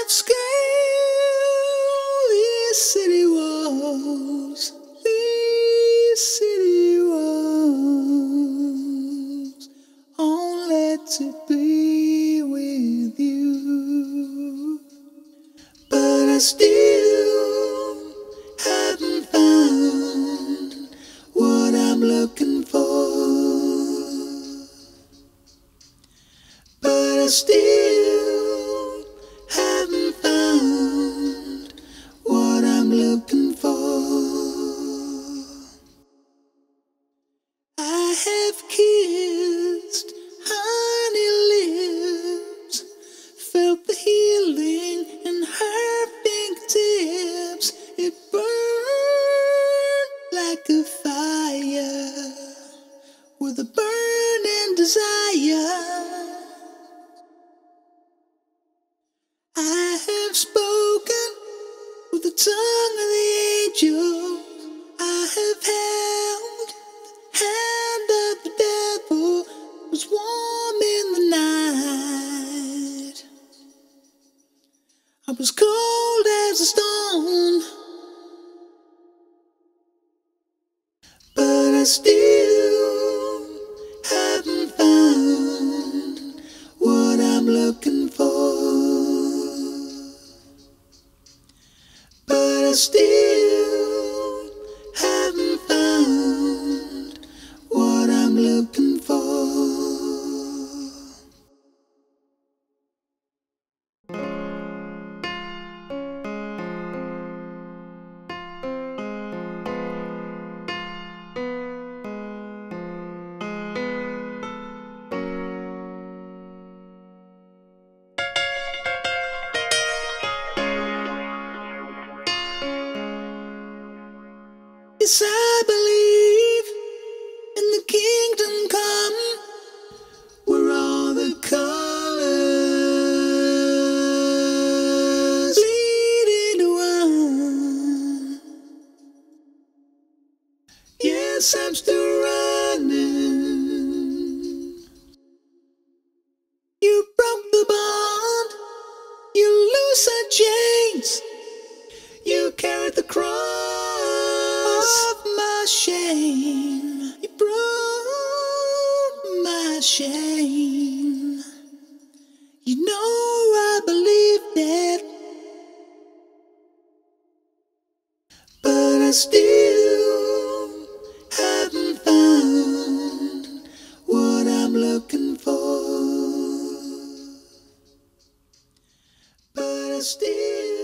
have scaled these city walls, only to be with you. But I still haven't found what I'm looking for. But I still haven't found what I'm looking for. I have kissed honey lips, felt the healing in her fingertips. It burned like a fire with a burning desire. I have spoken with the tongue of the angels. I have held the hand of the devil. It was warm in the night. I was cold as a stone. But I still haven't found what I'm looking for. But I still haven't found what I'm looking for. Yes, I believe in the kingdom come, where all the colors bleed into one. Yes, I'm still running. You broke the bond, you loose our chains, you carried the cross of my shame. You broke my shame. You know I believed it, but I still haven't found what I'm looking for. But I still